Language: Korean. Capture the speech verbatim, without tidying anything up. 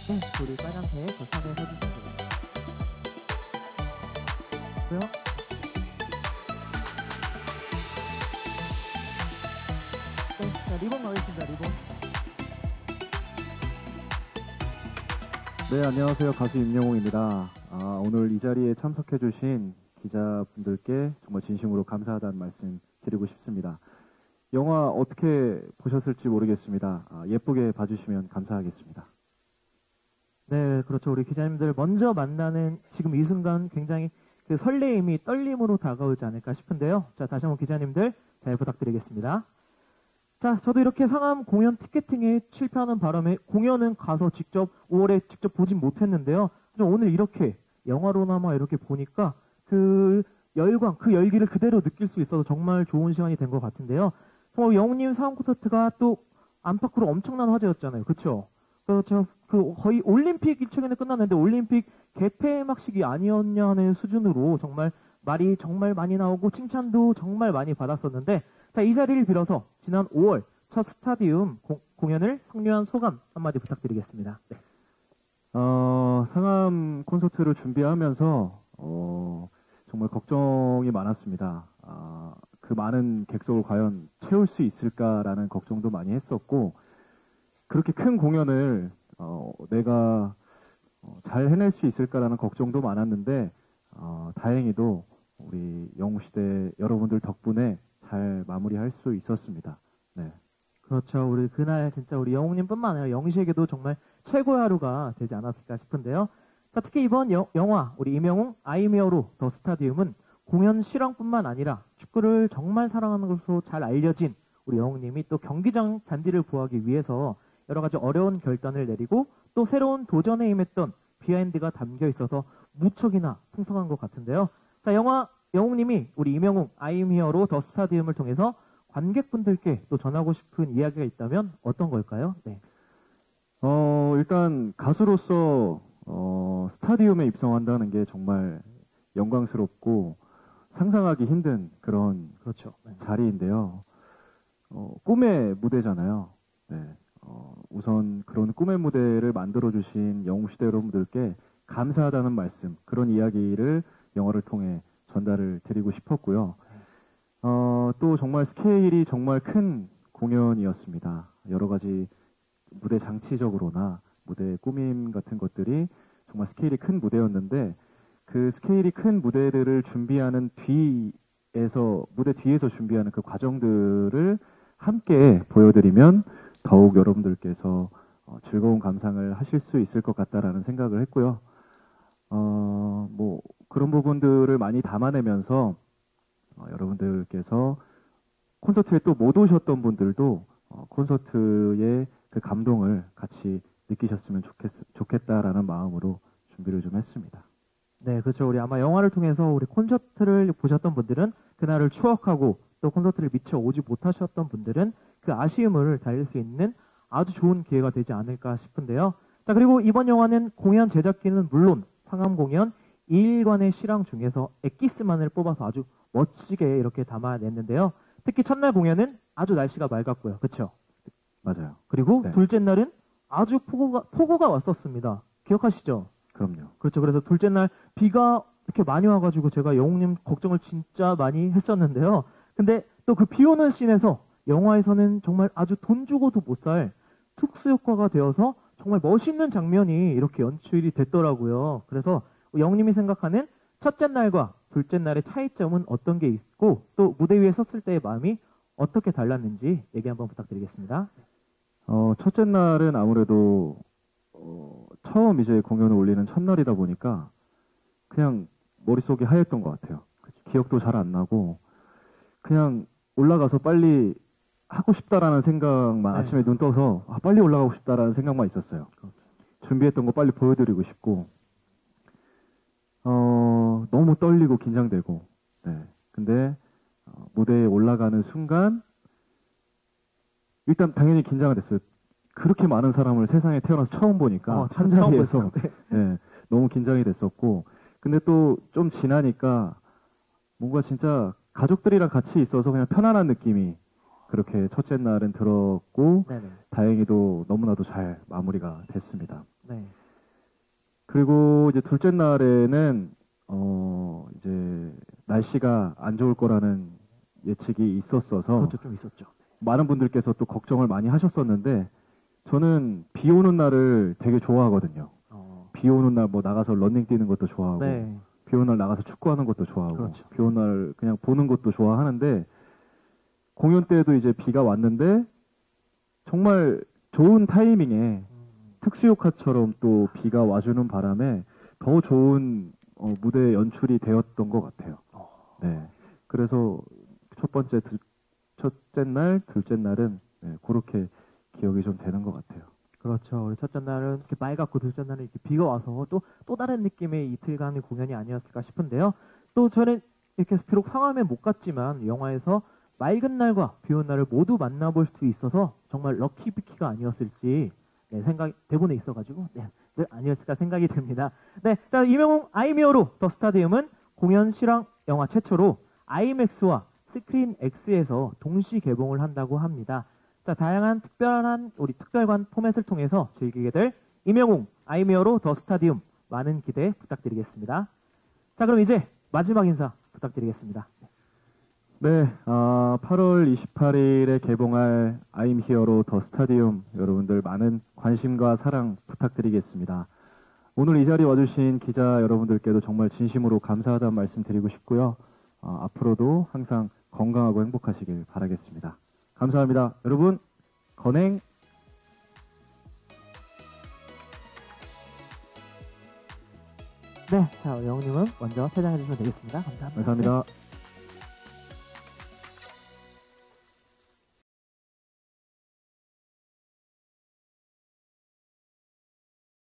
네, 우리 빨간색 그 선에 서주시면 됩니다. 고요. 네, 자, 리본 가겠습니다. 리본. 네, 안녕하세요. 가수 임영웅입니다. 아, 오늘 이 자리에 참석해주신 기자분들께 정말 진심으로 감사하다는 말씀 드리고 싶습니다. 영화 어떻게 보셨을지 모르겠습니다. 아, 예쁘게 봐주시면 감사하겠습니다. 네, 그렇죠. 우리 기자님들 먼저 만나는 지금 이 순간 굉장히 그 설레임이 떨림으로 다가오지 않을까 싶은데요. 자, 다시 한번 기자님들 잘 부탁드리겠습니다. 자, 저도 이렇게 상암 공연 티켓팅에 실패하는 바람에 공연은 가서 직접 오월에 직접 보진 못했는데요. 오늘 이렇게 영화로나마 이렇게 보니까 그 열광, 그 열기를 그대로 느낄 수 있어서 정말 좋은 시간이 된 것 같은데요. 정말 영웅님 상암 콘서트가 또 안팎으로 엄청난 화제였잖아요. 그렇죠? 그래서 제가 그 거의 올림픽이 최근에 끝났는데 올림픽 개폐막식이 아니었냐는 수준으로 정말 말이 정말 많이 나오고 칭찬도 정말 많이 받았었는데, 자, 이 자리를 빌어서 지난 오월 첫 스타디움 고, 공연을 성료한 소감 한마디 부탁드리겠습니다. 네. 어, 상암 콘서트를 준비하면서 어, 정말 걱정이 많았습니다. 아, 그 많은 객석을 과연 채울 수 있을까라는 걱정도 많이 했었고, 그렇게 큰 공연을 어, 내가 어, 잘 해낼 수 있을까라는 걱정도 많았는데, 어, 다행히도 우리 영웅시대 여러분들 덕분에 잘 마무리할 수 있었습니다. 네. 그렇죠. 우리 그날 진짜 우리 영웅님뿐만 아니라 영시에게도 정말 최고의 하루가 되지 않았을까 싶은데요. 자, 특히 이번 여, 영화 우리 임영웅 아이미어로 더 스타디움은 공연 실황뿐만 아니라 축구를 정말 사랑하는 것으로 잘 알려진 우리 영웅님이 또 경기장 잔디를 구하기 위해서 여러 가지 어려운 결단을 내리고 또 새로운 도전에 임했던 비하인드가 담겨 있어서 무척이나 풍성한 것 같은데요. 자, 영화 영웅님이 우리 임영웅 아이미어로 더 스타디움을 통해서 관객분들께 또 전하고 싶은 이야기가 있다면 어떤 걸까요? 네. 어, 일단 가수로서 어, 스타디움에 입성한다는 게 정말 영광스럽고 상상하기 힘든 그런 그렇죠. 네. 자리인데요. 어, 꿈의 무대잖아요. 네. 어, 우선 그런 꿈의 무대를 만들어주신 영웅시대 여러분들께 감사하다는 말씀, 그런 이야기를 영화를 통해 전달을 드리고 싶었고요. 어, 또 정말 스케일이 정말 큰 공연이었습니다. 여러 가지 무대 장치적으로나 무대 꾸밈 같은 것들이 정말 스케일이 큰 무대였는데, 그 스케일이 큰 무대들을 준비하는 뒤에서, 무대 뒤에서 준비하는 그 과정들을 함께 보여드리면 더욱 여러분들께서 어, 즐거운 감상을 하실 수 있을 것 같다라는 생각을 했고요. 어, 뭐 그런 부분들을 많이 담아내면서 어, 여러분들께서 콘서트에 또 못 오셨던 분들도 어, 콘서트의 그 감동을 같이 느끼셨으면 좋겠, 좋겠다라는 마음으로 준비를 좀 했습니다. 네, 그렇죠. 우리 아마 영화를 통해서 우리 콘서트를 보셨던 분들은 그날을 추억하고 또 콘서트를 미처 오지 못하셨던 분들은 그 아쉬움을 달랠 수 있는 아주 좋은 기회가 되지 않을까 싶은데요. 자, 그리고 이번 영화는 공연 제작기는 물론 상암 공연 이 일관의 실황 중에서 엑기스만을 뽑아서 아주 멋지게 이렇게 담아냈는데요. 특히 첫날 공연은 아주 날씨가 맑았고요. 그렇죠? 맞아요. 그리고 네. 둘째 날은 아주 폭우가, 폭우가 왔었습니다. 기억하시죠? 그럼요. 그렇죠. 그래서 둘째 날 비가 이렇게 많이 와가지고 제가 영웅님 걱정을 진짜 많이 했었는데요. 근데 또 그 비 오는 씬에서 영화에서는 정말 아주 돈 주고도 못 살 특수 효과가 되어서 정말 멋있는 장면이 이렇게 연출이 됐더라고요. 그래서 영웅님이 생각하는 첫째 날과 둘째 날의 차이점은 어떤 게 있고 또 무대 위에 섰을 때의 마음이 어떻게 달랐는지 얘기 한번 부탁드리겠습니다. 어, 첫째 날은 아무래도 어, 처음 이제 공연을 올리는 첫날이다 보니까 그냥 머릿속이 하였던 것 같아요. 그치. 기억도 잘 안 나고 그냥 올라가서 빨리 하고 싶다라는 생각만, 네. 아침에 눈 떠서 아, 빨리 올라가고 싶다라는 생각만 있었어요. 그렇죠. 준비했던 거 빨리 보여드리고 싶고 어, 너무 떨리고 긴장되고, 네. 근데 어, 무대에 올라가는 순간 일단 당연히 긴장이 됐어요. 그렇게 많은 사람을 세상에 태어나서 처음 보니까 어, 한 자리에서 네. 네, 너무 긴장이 됐었고, 근데 또 좀 지나니까 뭔가 진짜 가족들이랑 같이 있어서 그냥 편안한 느낌이 그렇게 첫째 날은 들었고, 네네. 다행히도 너무나도 잘 마무리가 됐습니다. 네. 그리고 이제 둘째 날에는 어 이제 날씨가 안 좋을 거라는 예측이 있었어서 그것도 좀 있었죠. 많은 분들께서 또 걱정을 많이 하셨었는데 저는 비 오는 날을 되게 좋아하거든요. 어, 비 오는 날 뭐 나가서 러닝 뛰는 것도 좋아하고 네, 비 오는 날 나가서 축구하는 것도 좋아하고 그렇죠. 비 오는 날 그냥 보는 것도 좋아하는데 공연 때도 이제 비가 왔는데 정말 좋은 타이밍에 특수효과처럼 또 비가 와주는 바람에 더 좋은 어, 무대 연출이 되었던 것 같아요. 네, 그래서 첫 번째, 들, 첫째 날, 둘째 날은 네, 그렇게 기억이 좀 되는 것 같아요. 그렇죠. 우리 첫째 날은 이렇게 맑았고 둘째 날은 이렇게 비가 와서 또 또 다른 느낌의 이틀간의 공연이 아니었을까 싶은데요. 또 저는 이렇게 해서 비록 상암에 못 갔지만 영화에서 맑은 날과 비 오는 날을 모두 만나볼 수 있어서 정말 럭키비키가 아니었을지 네, 생각 대본에 있어가지고 네, 늘 아니었을까 생각이 듭니다. 네, 자 이명웅 아이미어로 더 스타디움은 공연 실황 영화 최초로 아이맥스와 스크린 X에서 동시 개봉을 한다고 합니다. 자, 다양한 특별한 우리 특별관 포맷을 통해서 즐기게 될 임영웅 아이미어로 더 스타디움 많은 기대 부탁드리겠습니다. 자, 그럼 이제 마지막 인사 부탁드리겠습니다. 네, 아, 팔월 이십팔일에 개봉할 I'm Here로 더 스타디움 여러분들 많은 관심과 사랑 부탁드리겠습니다. 오늘 이 자리에 와주신 기자 여러분들께도 정말 진심으로 감사하다는 말씀 드리고 싶고요. 아, 앞으로도 항상 건강하고 행복하시길 바라겠습니다. 감사합니다. 여러분, 건행! 네, 자 영웅님은 먼저 퇴장해 주시면 되겠습니다. 감사합니다. 감사합니다. 네.